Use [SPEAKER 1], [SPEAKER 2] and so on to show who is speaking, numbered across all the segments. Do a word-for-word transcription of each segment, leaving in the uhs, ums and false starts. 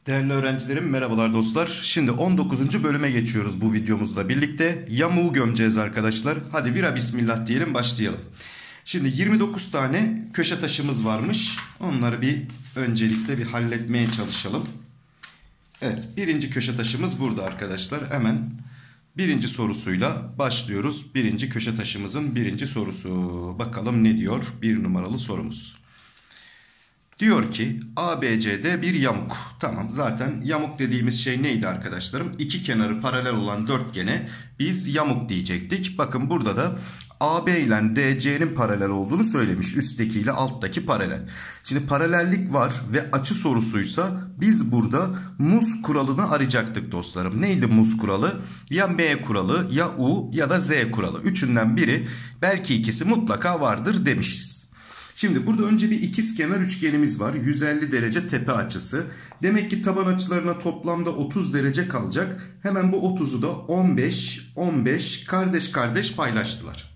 [SPEAKER 1] Değerli öğrencilerim, merhabalar dostlar. Şimdi on dokuzuncu bölüme geçiyoruz bu videomuzla birlikte. Yamuğu gömeceğiz arkadaşlar. Hadi vira bismillah diyelim, başlayalım. Şimdi yirmi dokuz tane köşe taşımız varmış. Onları bir öncelikle bir halletmeye çalışalım. Evet, birinci köşe taşımız burada arkadaşlar. Hemen birinci sorusuyla başlıyoruz. Birinci köşe taşımızın birinci sorusu. Bakalım ne diyor bir numaralı sorumuz. Diyor ki A B C'de bir yamuk. Tamam, zaten yamuk dediğimiz şey neydi arkadaşlarım? İki kenarı paralel olan dörtgene biz yamuk diyecektik. Bakın burada da A B ile D C'nin paralel olduğunu söylemiş. Üstteki ile alttaki paralel. Şimdi paralellik var ve açı sorusuysa biz burada muz kuralını arayacaktık dostlarım. Neydi muz kuralı? Ya M kuralı, ya U ya da Z kuralı. Üçünden biri, belki ikisi mutlaka vardır demişiz. Şimdi burada önce bir ikizkenar üçgenimiz var. yüz elli derece tepe açısı. Demek ki taban açılarına toplamda otuz derece kalacak. Hemen bu otuzu da on beş on beş kardeş kardeş paylaştılar.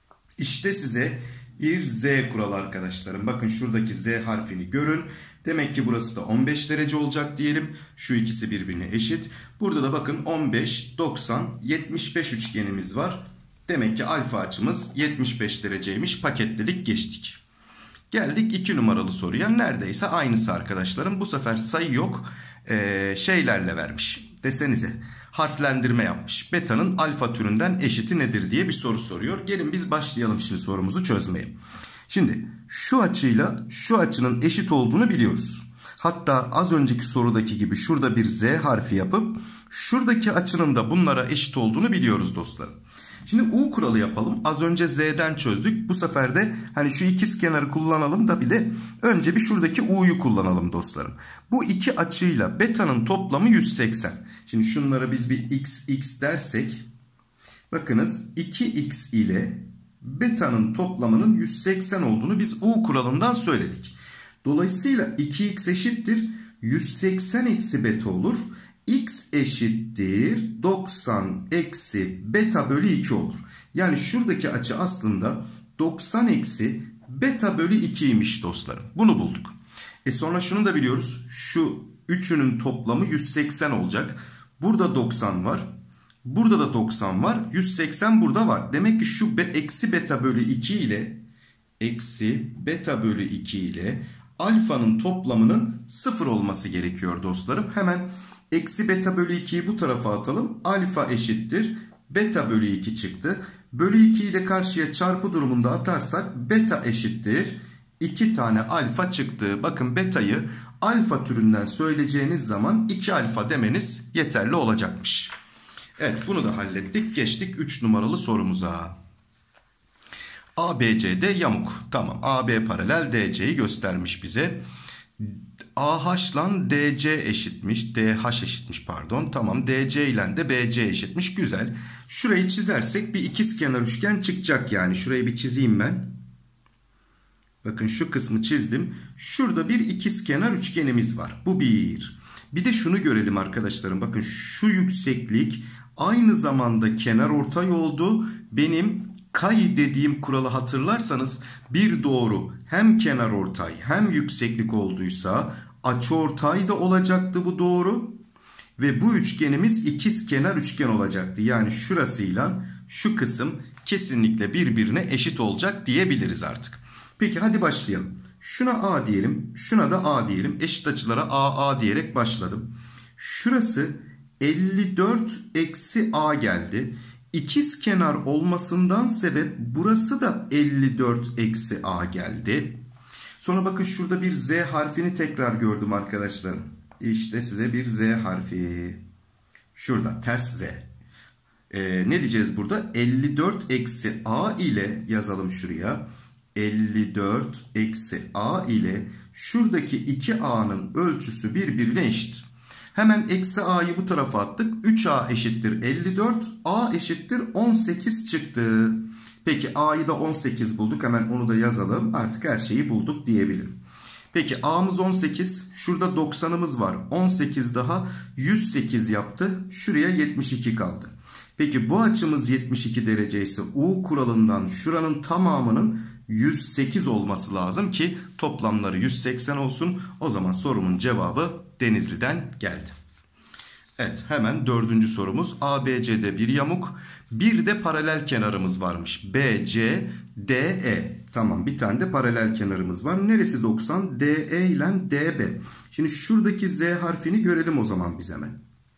[SPEAKER 1] İşte size bir Z kuralı arkadaşlarım. Bakın şuradaki Z harfini görün. Demek ki burası da on beş derece olacak diyelim. Şu ikisi birbirine eşit. Burada da bakın on beş, doksan, yetmiş beş üçgenimiz var. Demek ki alfa açımız yetmiş beş dereceymiş. Paketledik, geçtik. Geldik iki numaralı soruya. Neredeyse aynısı arkadaşlarım. Bu sefer sayı yok. Ee, şeylerle vermiş. Desenize. Harflendirme yapmış. Beta'nın alfa türünden eşiti nedir diye bir soru soruyor. Gelin biz başlayalım şimdi sorumuzu çözmeye. Şimdi şu açıyla şu açının eşit olduğunu biliyoruz. Hatta az önceki sorudaki gibi şurada bir Z harfi yapıp şuradaki açının da bunlara eşit olduğunu biliyoruz dostlarım. Şimdi U kuralı yapalım. Az önce Z'den çözdük. Bu sefer de hani şu ikiz kenarı kullanalım da bir de önce bir şuradaki U'yu kullanalım dostlarım. Bu iki açıyla beta'nın toplamı yüz seksen. Şimdi şunlara biz bir x x dersek, bakınız iki x ile beta'nın toplamının yüz seksen olduğunu biz U kuralından söyledik. Dolayısıyla iki x eşittir yüz seksen eksi beta olur. X eşittir doksan eksi beta bölü iki olur. Yani şuradaki açı aslında doksan eksi beta bölü ikiymiş dostlarım. Bunu bulduk. E sonra şunu da biliyoruz. Şu üçünün toplamı yüz seksen olacak. Burada doksan var. Burada da doksan var. yüz seksen burada var. Demek ki şu eksi beta bölü iki ile eksi beta bölü iki ile alfanın toplamının sıfır olması gerekiyor dostlarım. Hemen eksi beta bölü ikiyi bu tarafa atalım. Alfa eşittir beta bölü iki çıktı. Bölü ikiyi de karşıya çarpı durumunda atarsak beta eşittir iki tane alfa çıktı. Bakın beta'yı alfa türünden söyleyeceğiniz zaman iki alfa demeniz yeterli olacakmış. Evet, bunu da hallettik. Geçtik üç numaralı sorumuza. A B C'de yamuk. Tamam, A B paralel D C'yi göstermiş bize. A H ile D C eşitmiş. D H eşitmiş pardon. Tamam, D C ile de B C eşitmiş. Güzel. Şurayı çizersek bir ikizkenar üçgen çıkacak yani. Şurayı bir çizeyim ben. Bakın şu kısmı çizdim. Şurada bir ikizkenar üçgenimiz var. Bu bir. Bir de şunu görelim arkadaşlarım. Bakın şu yükseklik aynı zamanda kenarortay oldu. Benim kay dediğim kuralı hatırlarsanız bir doğru hem kenarortay hem yükseklik olduysa açıortay da olacaktı bu doğru. Ve bu üçgenimiz ikizkenar üçgen olacaktı. Yani şurasıyla şu kısım kesinlikle birbirine eşit olacak diyebiliriz artık. Peki hadi başlayalım. Şuna A diyelim. Şuna da A diyelim. Eşit açılara A A diyerek başladım. Şurası elli dört eksi A geldi. İkizkenar olmasından sebep burası da elli dört eksi A geldi. Sonra bakın şurada bir Z harfini tekrar gördüm arkadaşlarım. İşte size bir Z harfi. Şurada ters Z. Ee, ne diyeceğiz burada? elli dört eksi A ile yazalım şuraya. elli dört eksi A ile şuradaki iki A'nın ölçüsü birbirine eşit. Hemen eksi A'yı bu tarafa attık. üç A eşittir elli dört. A eşittir on sekiz çıktı. Peki A'yı da on sekiz bulduk. Hemen onu da yazalım. Artık her şeyi bulduk diyebilirim. Peki A'mız on sekiz. Şurada doksanımız var. on sekiz daha yüz sekiz yaptı. Şuraya yetmiş iki kaldı. Peki bu açımız yetmiş iki derece ise U kuralından şuranın tamamının yüz sekiz olması lazım ki toplamları yüz seksen olsun. O zaman sorumun cevabı Denizli'den geldi. Evet, hemen dördüncü sorumuz. A B C'de bir yamuk. Bir de paralel kenarımız varmış. B C D E. Tamam, bir tane de paralel kenarımız var. Neresi doksan? D E ile D B. Şimdi şuradaki Z harfini görelim o zaman biz hemen.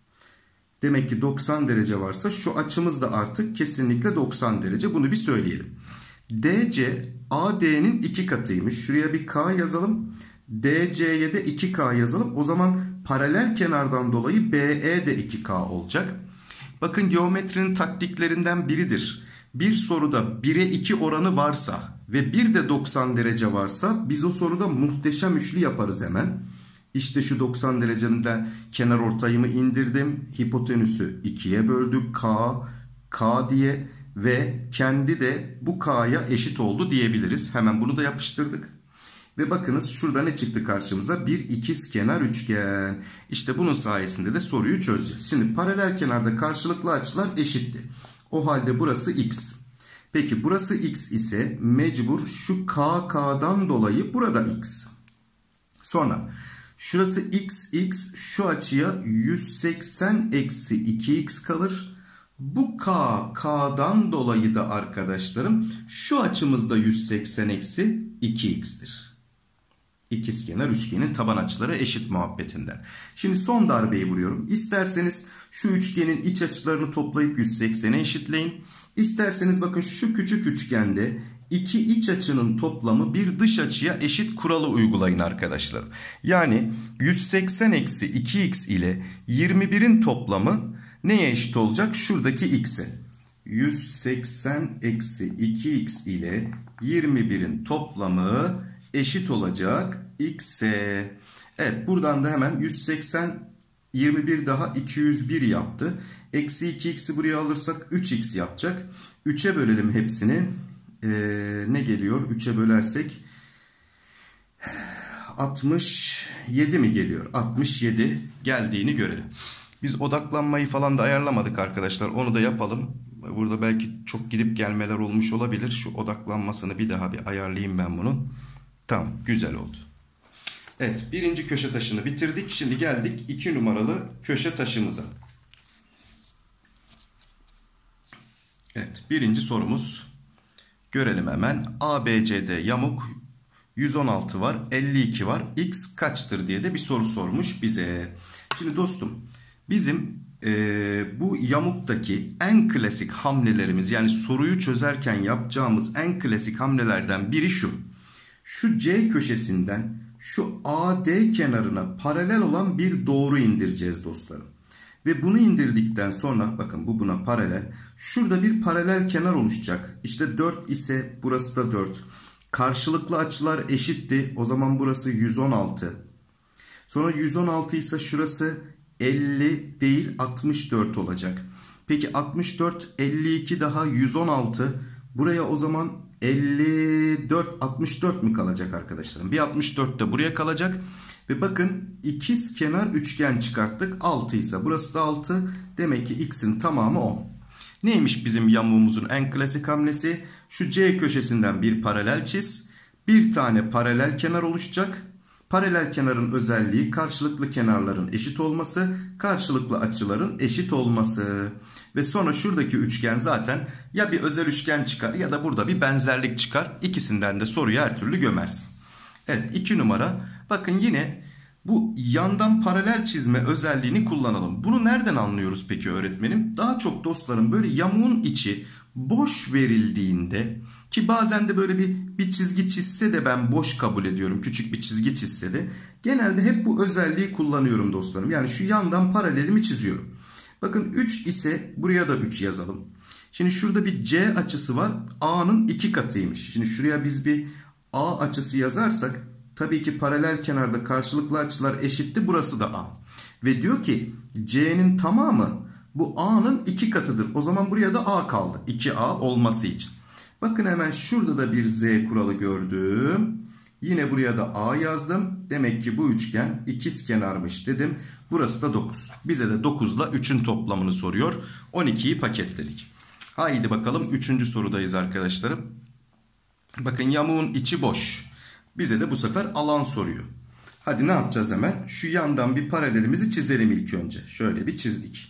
[SPEAKER 1] Demek ki doksan derece varsa şu açımız da artık kesinlikle doksan derece. Bunu bir söyleyelim. D C A D'nin iki katıymış. Şuraya bir K yazalım. D C'ye de iki K yazalım. O zaman paralel kenardan dolayı B E de iki K olacak. Bakın, geometrinin taktiklerinden biridir. Bir soruda bire iki oranı varsa ve bir de doksan derece varsa biz o soruda muhteşem üçlü yaparız hemen. İşte şu doksan derecemde kenar ortayımı indirdim. Hipotenüsü ikiye böldük. K, K diye ve kendi de bu K'ya eşit oldu diyebiliriz. Hemen bunu da yapıştırdık. Ve bakınız şurada ne çıktı karşımıza? Bir ikizkenar üçgen. İşte bunun sayesinde de soruyu çözeceğiz. Şimdi paralel kenarda karşılıklı açılar eşitti. O halde burası x. Peki burası x ise mecbur şu K K'dan dolayı burada x. Sonra şurası x x, şu açıya yüz seksen eksi iki x kalır. Bu K K'dan dolayı da arkadaşlarım şu açımızda yüz seksen eksi iki x'tir. İkizkenar üçgenin taban açıları eşit muhabbetinden. Şimdi son darbeyi vuruyorum. İsterseniz şu üçgenin iç açılarını toplayıp yüz seksene eşitleyin. İsterseniz bakın şu küçük üçgende iki iç açının toplamı bir dış açıya eşit kuralı uygulayın arkadaşlar. Yani yüz seksen eksi iki x ile yirmi birin toplamı neye eşit olacak? Şuradaki x'e. yüz seksen eksi iki x ile yirmi birin toplamı eşit olacak x'e. Evet, buradan da hemen yüz seksen yirmi bir daha iki yüz bir yaptı. Eksi iki x'i buraya alırsak üç x yapacak. üçe bölelim hepsini. Ee, ne geliyor? üçe bölersek altmış yedi mi geliyor? altmış yedi geldiğini görelim. Biz odaklanmayı falan da ayarlamadık arkadaşlar. Onu da yapalım. Burada belki çok gidip gelmeler olmuş olabilir. Şu odaklanmasını bir daha bir ayarlayayım ben bunun. Tamam, güzel oldu. Evet, birinci köşe taşını bitirdik. Şimdi geldik iki numaralı köşe taşımıza. Evet, birinci sorumuz. Görelim hemen. A B C'de yamuk yüz on altı var, elli iki var. X kaçtır diye de bir soru sormuş bize. Şimdi dostum, bizim e, bu yamuktaki en klasik hamlelerimiz, yani soruyu çözerken yapacağımız en klasik hamlelerden biri şu. Şu C köşesinden şu A D kenarına paralel olan bir doğru indireceğiz dostlarım. Ve bunu indirdikten sonra bakın bu buna paralel. Şurada bir paralel kenar oluşacak. İşte dört ise burası da dört. Karşılıklı açılar eşitti. O zaman burası yüz on altı. Sonra yüz on altı ise şurası elli değil altmış dört olacak. Peki altmış dört, elli iki daha yüz on altı. Buraya o zaman elli dört, altmış dört mü kalacak arkadaşlarım? Bir altmış dört de buraya kalacak. Ve bakın ikizkenar üçgen çıkarttık. altı ise burası da altı. Demek ki x'in tamamı on. Neymiş bizim yamuğumuzun en klasik hamlesi? Şu C köşesinden bir paralel çiz. Bir tane paralel kenar oluşacak. Paralel kenarın özelliği karşılıklı kenarların eşit olması, karşılıklı açıların eşit olması. Ve sonra şuradaki üçgen zaten ya bir özel üçgen çıkar ya da burada bir benzerlik çıkar. İkisinden de soruyu her türlü gömersin. Evet, iki numara. Bakın yine bu yandan paralel çizme özelliğini kullanalım. Bunu nereden anlıyoruz peki öğretmenim? Daha çok dostlarım böyle yamuğun içi boş verildiğinde, ki bazen de böyle bir, bir çizgi çizse de ben boş kabul ediyorum. Küçük bir çizgi çizse de genelde hep bu özelliği kullanıyorum dostlarım. Yani şu yandan paralelimi çiziyorum. Bakın üç ise buraya da üç yazalım. Şimdi şurada bir C açısı var. A'nın iki katıymış. Şimdi şuraya biz bir A açısı yazarsak tabii ki paralel kenarda karşılıklı açılar eşitti. Burası da A. Ve diyor ki C'nin tamamı bu A'nın iki katıdır. O zaman buraya da A kaldı. iki A olması için. Bakın hemen şurada da bir Z kuralı gördüm. Yine buraya da A yazdım. Demek ki bu üçgen ikizkenarmış dedim. Burası da dokuz. Bize de dokuz ile üçün toplamını soruyor. on ikiyi paketledik. Haydi bakalım üçüncü sorudayız arkadaşlarım. Bakın yamuğun içi boş. Bize de bu sefer alan soruyor. Hadi ne yapacağız hemen? Şu yandan bir paralelimizi çizelim ilk önce. Şöyle bir çizdik.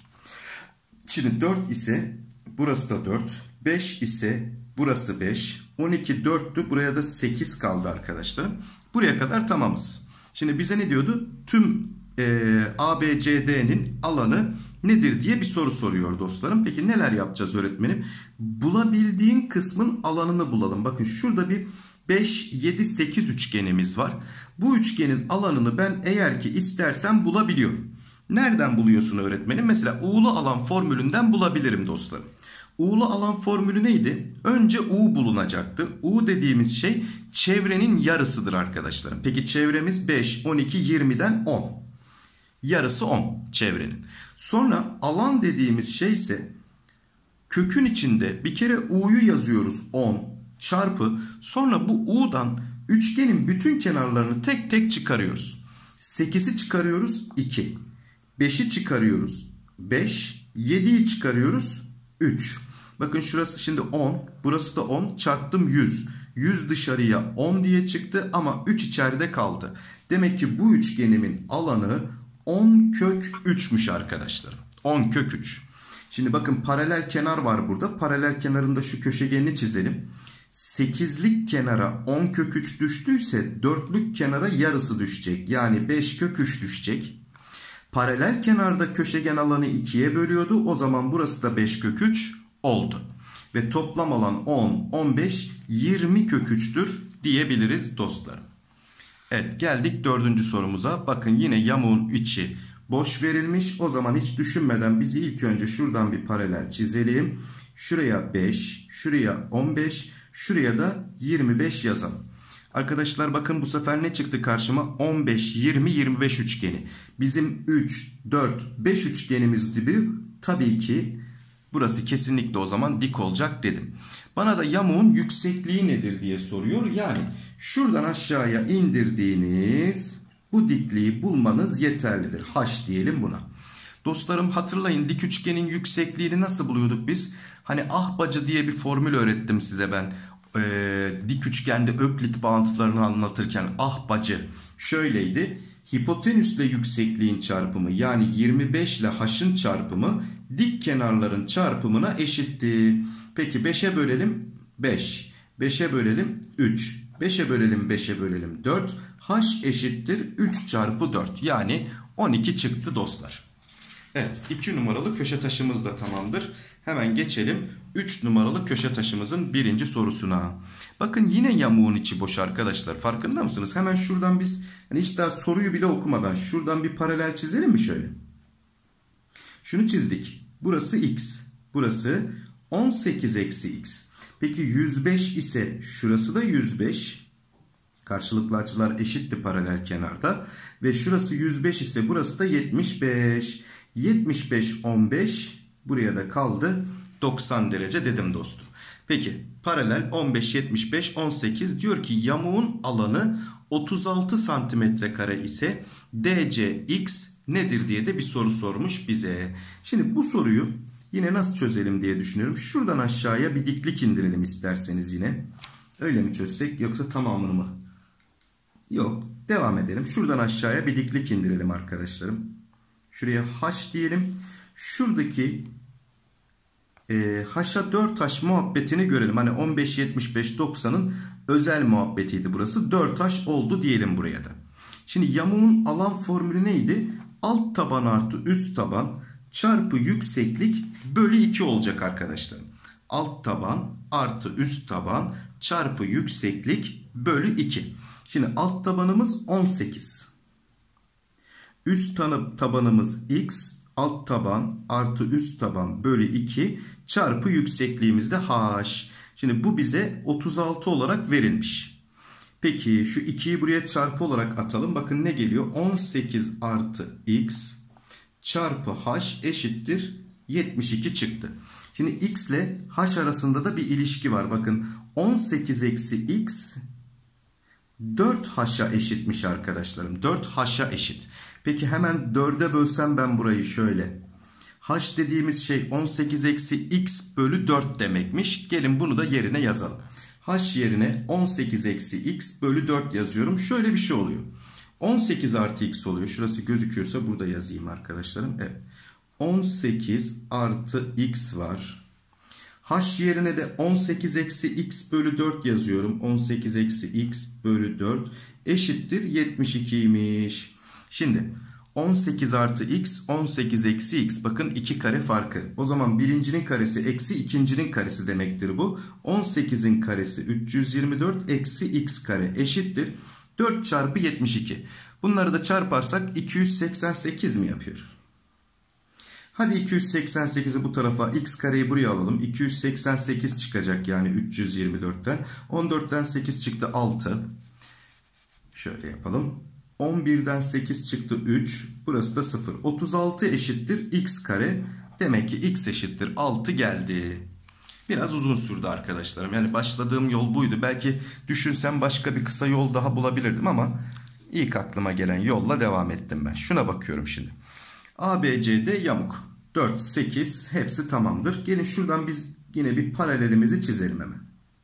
[SPEAKER 1] Şimdi dört ise burası da dört. beş ise burası beş. on iki dörttü. Buraya da sekiz kaldı arkadaşlar. Buraya kadar tamamız. Şimdi bize ne diyordu? Tüm e, A B C D'nin alanı nedir diye bir soru soruyor dostlarım. Peki neler yapacağız öğretmenim? Bulabildiğin kısmın alanını bulalım. Bakın şurada bir beş, yedi, sekiz üçgenimiz var. Bu üçgenin alanını ben eğer ki istersem bulabiliyorum. Nereden buluyorsun öğretmenim? Mesela U'lu alan formülünden bulabilirim dostlarım. U'lu alan formülü neydi? Önce U bulunacaktı. U dediğimiz şey çevrenin yarısıdır arkadaşlarım. Peki çevremiz beş, on iki, yirmiden on. Yarısı on çevrenin. Sonra alan dediğimiz şey ise kökün içinde bir kere U'yu yazıyoruz on çarpı. Sonra bu U'dan üçgenin bütün kenarlarını tek tek çıkarıyoruz. sekizi çıkarıyoruz iki. beşi çıkarıyoruz beş. yediyi çıkarıyoruz üç. Bakın şurası şimdi on. Burası da on. Çarptım yüz. yüz dışarıya on diye çıktı ama üç içeride kaldı. Demek ki bu üçgenimin alanı on kök üç'müş arkadaşlarım. on kök üç. Şimdi bakın paralel kenar var burada. Paralel kenarında şu köşegenini çizelim. sekizlik kenara on kök üç düştüyse dörtlük kenara yarısı düşecek. Yani beş kök üç düşecek. Paralel kenarda köşegen alanı ikiye bölüyordu. O zaman burası da beş kök üç oldu. Ve toplam alan on, on beş, yirmi kök üç'tür diyebiliriz dostlarım. Evet, geldik dördüncü sorumuza. Bakın yine yamuğun içi boş verilmiş. O zaman hiç düşünmeden biz ilk önce şuradan bir paralel çizelim. Şuraya beş, şuraya on beş, şuraya da yirmi beş yazalım. Arkadaşlar bakın bu sefer ne çıktı karşıma? on beş, yirmi, yirmi beş üçgeni. Bizim üç, dört, beş üçgenimiz gibi tabii ki burası kesinlikle o zaman dik olacak dedim. Bana da yamuğun yüksekliği nedir diye soruyor. Yani şuradan aşağıya indirdiğiniz bu dikliği bulmanız yeterlidir. H diyelim buna. Dostlarım hatırlayın, dik üçgenin yüksekliğini nasıl buluyorduk biz? Hani ahbacı diye bir formül öğrettim size ben. Ee, dik üçgende öklit bağıntılarını anlatırken ahbacı şöyleydi. Hipotenüsle yüksekliğin çarpımı yani yirmi beş ile h'ın çarpımı dik kenarların çarpımına eşitti. Peki beşe bölelim beş. beşe bölelim üç. beşe bölelim beşe bölelim dört. H eşittir üç çarpı dört. Yani on iki çıktı dostlar. Evet, iki numaralı köşe taşımız da tamamdır. Hemen geçelim üç numaralı köşe taşımızın birinci sorusuna. Bakın yine yamuğun içi boş arkadaşlar. Farkında mısınız? Hemen şuradan biz hani hiç daha soruyu bile okumadan şuradan bir paralel çizelim mi şöyle? Şunu çizdik. Burası x. Burası on sekiz eksi x. Peki yüz beş ise şurası da yüz beş. Karşılıklı açılar eşitti paralel kenarda. Ve şurası yüz beş ise burası da yetmiş beş. yetmiş beş, on beş. Buraya da kaldı doksan derece dedim dostum. Peki paralel on beş, yetmiş beş, on sekiz diyor ki yamuğun alanı otuz altı santimetre kare ise D C X nedir diye de bir soru sormuş bize. Şimdi bu soruyu yine nasıl çözelim diye düşünüyorum. Şuradan aşağıya bir diklik indirelim isterseniz yine. Öyle mi çözsek yoksa tamamını mı? Yok, devam edelim. Şuradan aşağıya bir diklik indirelim arkadaşlarım. Şuraya H diyelim. Şuradaki e, H'a dört H muhabbetini görelim. Hani on beş, yetmiş beş, doksanın özel muhabbetiydi burası. dört H oldu diyelim buraya da. Şimdi yamuğun alan formülü neydi? Alt taban artı üst taban çarpı yükseklik bölü iki olacak arkadaşlar. Alt taban artı üst taban çarpı yükseklik bölü iki. Şimdi alt tabanımız on sekiz. Üst tabanımız x, alt taban artı üst taban bölü iki çarpı yüksekliğimiz de h. Şimdi bu bize otuz altı olarak verilmiş. Peki şu ikiyi buraya çarpı olarak atalım. Bakın ne geliyor? on sekiz artı x çarpı h eşittir yetmiş iki çıktı. Şimdi x ile h arasında da bir ilişki var. Bakın on sekiz eksi x dört h'a eşitmiş arkadaşlarım. dört h'a eşit. Peki hemen dörde bölsem ben burayı şöyle. H dediğimiz şey on sekiz eksi x bölü dört demekmiş. Gelin bunu da yerine yazalım. H yerine on sekiz eksi x bölü dört yazıyorum. Şöyle bir şey oluyor. on sekiz artı x oluyor. Şurası gözüküyorsa burada yazayım arkadaşlarım. Evet. on sekiz artı x var. H yerine de on sekiz eksi x bölü dört yazıyorum. on sekiz eksi x bölü dört eşittir yetmiş ikiymiş. Şimdi on sekiz artı x, on sekiz eksi x. Bakın iki kare farkı. O zaman birincinin karesi eksi ikincinin karesi demektir bu. on sekizin karesi üç yüz yirmi dört eksi x kare eşittir dört çarpı yetmiş iki. Bunları da çarparsak iki yüz seksen sekiz mi yapıyor? Hadi iki yüz seksen sekizi bu tarafa, x kareyi buraya alalım. iki yüz seksen sekiz çıkacak yani üç yüz yirmi dörtten. on dörtten sekiz çıktı altı. Şöyle yapalım. on birden sekiz çıktı üç. Burası da sıfır. otuz altı eşittir x kare. Demek ki x eşittir altı geldi. Biraz uzun sürdü arkadaşlarım. Yani başladığım yol buydu. Belki düşünsem başka bir kısa yol daha bulabilirdim ama ilk aklıma gelen yolla devam ettim ben. Şuna bakıyorum şimdi. A B C D yamuk. dört, sekiz hepsi tamamdır. Gelin şuradan biz yine bir paralelimizi çizelim hemen.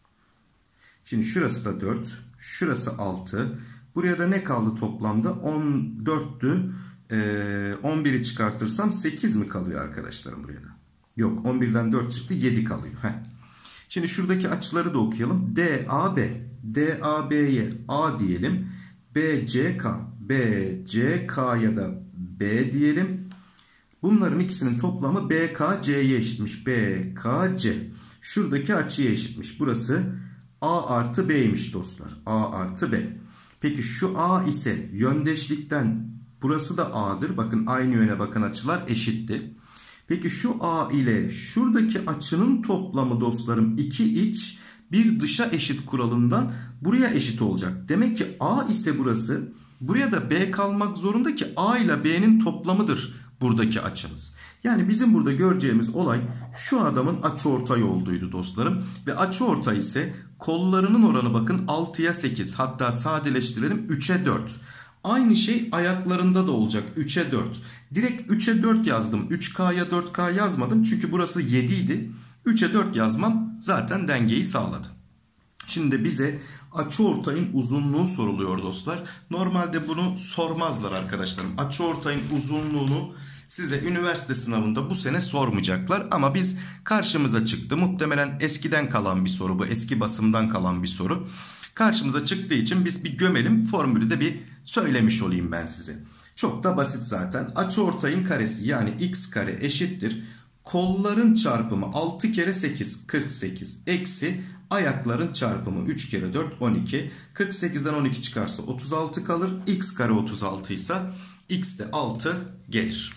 [SPEAKER 1] Şimdi şurası da dört. Şurası altı. Buraya da ne kaldı toplamda? on dörttü. Ee, on biri çıkartırsam sekiz mi kalıyor arkadaşlarım buraya da? Yok, on birden dört çıktı, yedi kalıyor. Heh. Şimdi şuradaki açıları da okuyalım. D A B. D A B'ye A diyelim. B C K. B C K'ya da B diyelim. Bunların ikisinin toplamı B K C'ye eşitmiş. B K C. Şuradaki açıya eşitmiş. Burası A artı B'ymiş dostlar. A artı B. Peki şu A ise yöndeşlikten burası da A'dır. Bakın aynı yöne bakan açılar eşitti. Peki şu A ile şuradaki açının toplamı dostlarım iki iç bir dışa eşit kuralından buraya eşit olacak. Demek ki A ise burası, buraya da B kalmak zorunda ki A ile B'nin toplamıdır buradaki açımız. Yani bizim burada göreceğimiz olay şu adamın açıortay olduğuydu dostlarım. Ve açıortay ise kollarının oranı bakın altıya sekiz, hatta sadeleştirelim üçe dört. Aynı şey ayaklarında da olacak üçe dört. Direkt üçe dört yazdım. üç K'ya dört K yazmadım çünkü burası yedi idi. üçe dört yazmam zaten dengeyi sağladı. Şimdi bize açıortayın uzunluğu soruluyor dostlar. Normalde bunu sormazlar arkadaşlarım. Açıortayın uzunluğunu size üniversite sınavında bu sene sormayacaklar. Ama biz karşımıza çıktı. Muhtemelen eskiden kalan bir soru bu. Eski basımdan kalan bir soru. Karşımıza çıktığı için biz bir gömelim. Formülü de bir söylemiş olayım ben size. Çok da basit zaten. Açıortayın karesi yani x kare eşittir. Kolların çarpımı altı kere sekiz kırk sekiz eksi ayakların çarpımı üç kere dört on iki. kırk sekizden on iki çıkarsa otuz altı kalır. X kare otuz altı ise x de altı gelir.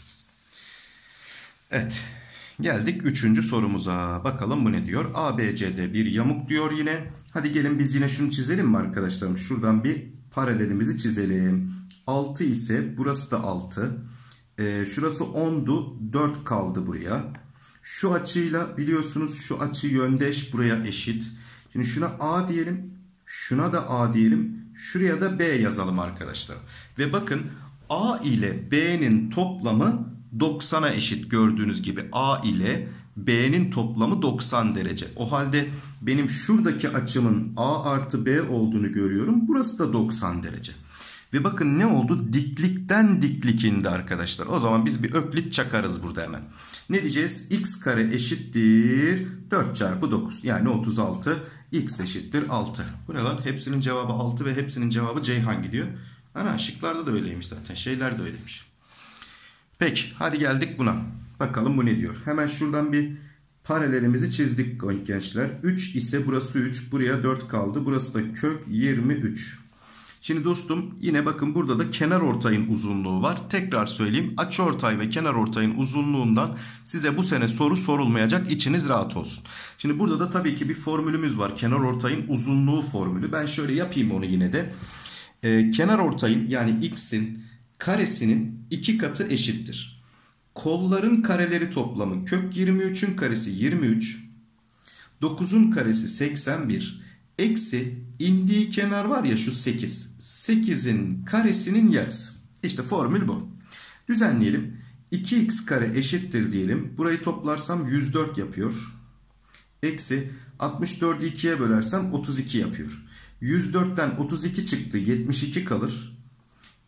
[SPEAKER 1] Evet. Geldik üçüncü sorumuza. Bakalım bu ne diyor? A B C D bir yamuk diyor yine. Hadi gelin biz yine şunu çizelim mi arkadaşlarım? Şuradan bir paralelimizi çizelim. altı ise burası da altı. Ee, şurası ondu. dört kaldı buraya. Şu açıyla biliyorsunuz şu açı yöndeş buraya eşit. Şimdi şuna A diyelim. Şuna da A diyelim. Şuraya da B yazalım arkadaşlar. Ve bakın A ile B'nin toplamı doksana eşit gördüğünüz gibi. A ile B'nin toplamı doksan derece. O halde benim şuradaki açımın A artı B olduğunu görüyorum. Burası da doksan derece. Ve bakın ne oldu? Diklikten diklik indi arkadaşlar. O zaman biz bir öklit çakarız burada hemen. Ne diyeceğiz? X kare eşittir dört çarpı dokuz. Yani otuz altı. X eşittir altı. Bu ne lan? Hepsinin cevabı altı ve hepsinin cevabı Ceyhan gidiyor. Ana şıklarda da öyleymiş zaten. Şeyler de öyleymiş. Peki hadi geldik buna. Bakalım bu ne diyor? Hemen şuradan bir paralelimizi çizdik gençler. üç ise burası üç. Buraya dört kaldı. Burası da kök yirmi üç. Şimdi dostum yine bakın burada da kenarortayın uzunluğu var. Tekrar söyleyeyim. Açıortay ve kenarortayın uzunluğundan size bu sene soru sorulmayacak. İçiniz rahat olsun. Şimdi burada da tabii ki bir formülümüz var. Kenarortayın uzunluğu formülü. Ben şöyle yapayım onu yine de. Ee, kenarortayın yani x'in karesinin iki katı eşittir. Kolların kareleri toplamı kök yirmi üçün karesi yirmi üç. dokuzun karesi seksen bir. Eksi indiği kenar var ya şu sekiz. sekizin karesinin yarısı. İşte formül bu. Düzenleyelim. iki x kare eşittir diyelim. Burayı toplarsam yüz dört yapıyor. Eksi altmış dördü ikiye bölersem otuz iki yapıyor. yüz dörtten otuz iki çıktı. yetmiş iki kalır.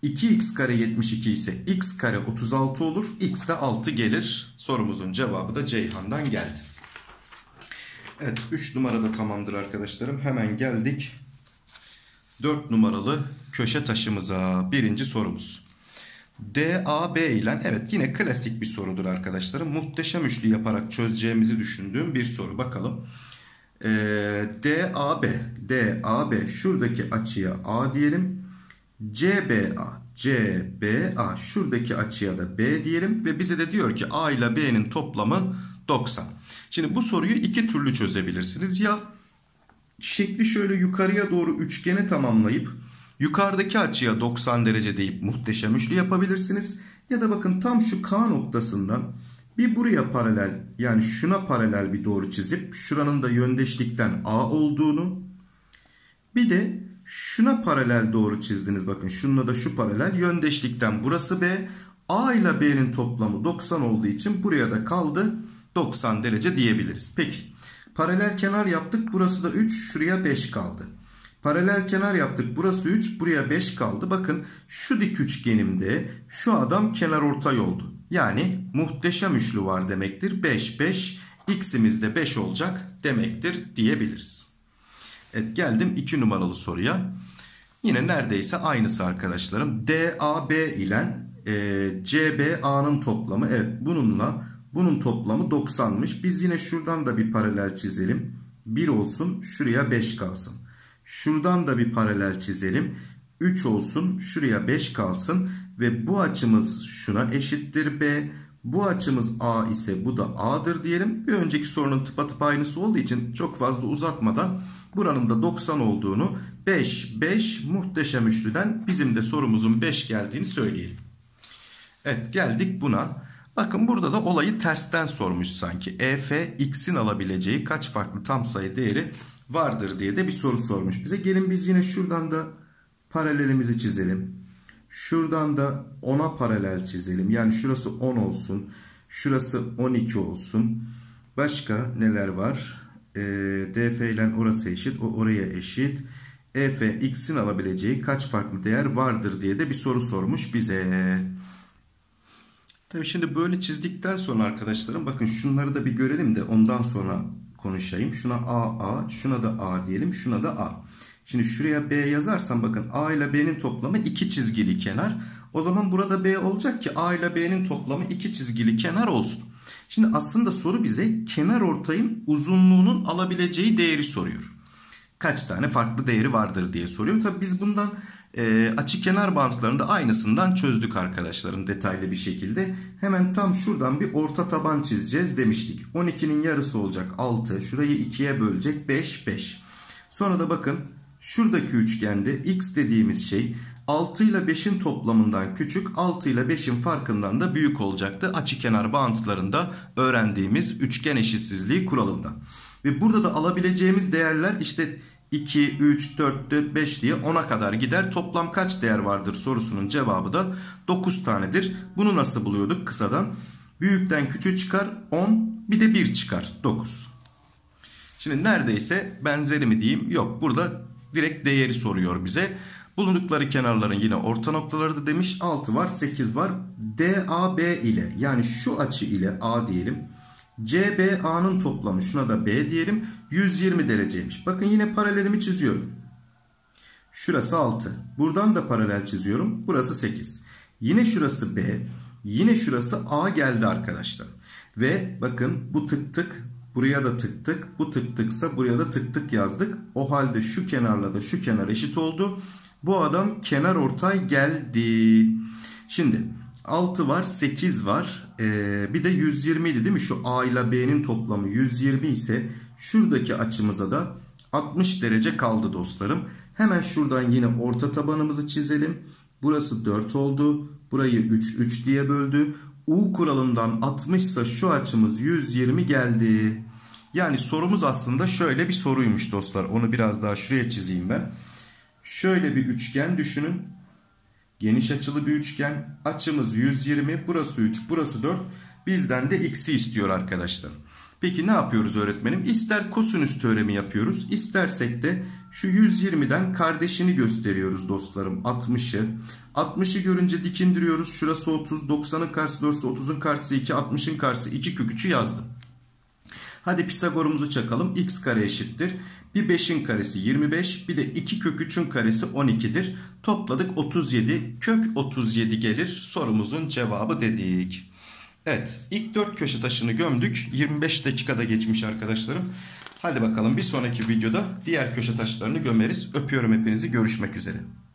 [SPEAKER 1] iki x kare yetmiş iki ise x kare otuz altı olur. X de altı gelir. Sorumuzun cevabı da Ceyhan'dan geldi. Evet, üç numarada tamamdır arkadaşlarım. Hemen geldik dört numaralı köşe taşımıza. Birinci sorumuz. D A B ile, evet yine klasik bir sorudur arkadaşlarım. Muhteşem üçlü yaparak çözeceğimizi düşündüğüm bir soru. Bakalım. Ee, D A B. D A B. Şuradaki açıya A diyelim. C B A. C B A. Şuradaki açıya da B diyelim. Ve bize de diyor ki A ile B'nin toplamı doksan. Şimdi bu soruyu iki türlü çözebilirsiniz. Ya şekli şöyle yukarıya doğru üçgeni tamamlayıp yukarıdaki açıya doksan derece deyip muhteşem üçlü yapabilirsiniz. Ya da bakın tam şu K noktasından bir buraya paralel, yani şuna paralel bir doğru çizip şuranın da yöndeşlikten A olduğunu, bir de şuna paralel doğru çizdiniz. Bakın şununla da şu paralel, yöndeşlikten burası B. A ile B'nin toplamı doksan olduğu için buraya da kaldı doksan derece diyebiliriz. Peki paralel kenar yaptık, burası da üç, şuraya beş kaldı. Paralel kenar yaptık, burası üç, buraya beş kaldı. Bakın şu dik üçgenimde şu adam kenarortay oldu. Yani muhteşem üçlü var demektir. beş, beş, x'imiz de beş olacak demektir diyebiliriz. Evet, geldim iki numaralı soruya. Yine neredeyse aynısı arkadaşlarım. D A B ile e, C B A'nın toplamı, evet bununla bunun toplamı doksanmış. Biz yine şuradan da bir paralel çizelim. bir olsun, şuraya beş kalsın. Şuradan da bir paralel çizelim. üç olsun, şuraya beş kalsın. Ve bu açımız şuna eşittir B. Bu açımız A ise bu da A'dır diyelim. Bir önceki sorunun tıpatıp aynısı olduğu için çok fazla uzatmadan buranın da doksan olduğunu, beş, beş muhteşem üçlüden bizim de sorumuzun beş geldiğini söyleyelim. Evet, geldik buna. Bakın burada da olayı tersten sormuş sanki. E F x'in alabileceği kaç farklı tam sayı değeri vardır diye de bir soru sormuş bize. Gelin biz yine şuradan da paralelimizi çizelim. Şuradan da ona paralel çizelim. Yani şurası on olsun. Şurası on iki olsun. Başka neler var? E, D F ile orası eşit. O oraya eşit. E F x'in alabileceği kaç farklı değer vardır diye de bir soru sormuş bize. Tabii şimdi böyle çizdikten sonra arkadaşlarım bakın şunları da bir görelim de ondan sonra konuşayım. Şuna A A, şuna da A diyelim, şuna da A. Şimdi şuraya B yazarsam bakın A ile B'nin toplamı iki çizgili kenar. O zaman burada B olacak ki A ile B'nin toplamı iki çizgili kenar olsun. Şimdi aslında soru bize kenarortayın uzunluğunun alabileceği değeri soruyor. Kaç tane farklı değeri vardır diye soruyor. Tabii biz bundan e, açıkenar bağıntılarında aynısından çözdük arkadaşlarım detaylı bir şekilde. Hemen tam şuradan bir orta taban çizeceğiz demiştik. on ikinin yarısı olacak altı. Şurayı ikiye bölecek beş, beş. Sonra da bakın şuradaki üçgende x dediğimiz şey altı ile beşin toplamından küçük, altı ile beşin farkından da büyük olacaktı. Açıkenar bağıntılarında öğrendiğimiz üçgen eşitsizliği kuralından. Ve burada da alabileceğimiz değerler işte iki, üç, dört, beş diye ona kadar gider. Toplam kaç değer vardır sorusunun cevabı da dokuz tanedir. Bunu nasıl buluyorduk kısadan? Büyükten küçüğü çıkar on, bir de bir çıkar dokuz. Şimdi neredeyse benzeri mi diyeyim? Yok, burada direkt değeri soruyor bize. Bulundukları kenarların yine orta noktaları da demiş. altı var, sekiz var. D A B ile, yani şu açı ile A diyelim. C B A'nın toplamı, şuna da B diyelim, yüz yirmi dereceymiş. Bakın yine paralelimi çiziyorum. Şurası altı. Buradan da paralel çiziyorum. Burası sekiz. Yine şurası B. Yine şurası A geldi arkadaşlar. Ve bakın bu tık tık, buraya da tık tık, bu tık tıksa buraya da tık tık yazdık. O halde şu kenarla da şu kenar eşit oldu. Bu adam kenarortay geldi. Şimdi altı var, sekiz var. Ee, bir de yüz yirmi idi değil mi? Şu A ile B'nin toplamı yüz yirmi ise şuradaki açımıza da altmış derece kaldı dostlarım. Hemen şuradan yine orta tabanımızı çizelim. Burası dört oldu. Burayı üç, üç diye böldü. U kuralından altmış ise şu açımız yüz yirmi geldi. Yani sorumuz aslında şöyle bir soruymuş dostlar. Onu biraz daha şuraya çizeyim ben. Şöyle bir üçgen düşünün. Geniş açılı bir üçgen. Açımız yüz yirmi. Burası üç, burası dört. Bizden de x'i istiyor arkadaşlar. Peki ne yapıyoruz öğretmenim? İster kosinüs teoremi yapıyoruz, istersek de şu yüz yirmiden kardeşini gösteriyoruz dostlarım, altmışı. altmışı görünce dikindiriyoruz. Şurası otuz, doksanın karşısı dört, otuzun karşısı iki, altmışın karşısı iki, kök üçü yazdım. Hadi Pisagor'umuzu çakalım. X kare eşittir. Bir beşin karesi yirmi beş, bir de iki kök üçün karesi on iki'dir. Topladık otuz yedi. Kök otuz yedi gelir. Sorumuzun cevabı dedik. Evet, ilk dört köşe taşını gömdük. yirmi beş dakikada geçmiş arkadaşlarım. Hadi bakalım bir sonraki videoda diğer köşe taşlarını gömeriz. Öpüyorum hepinizi. Görüşmek üzere.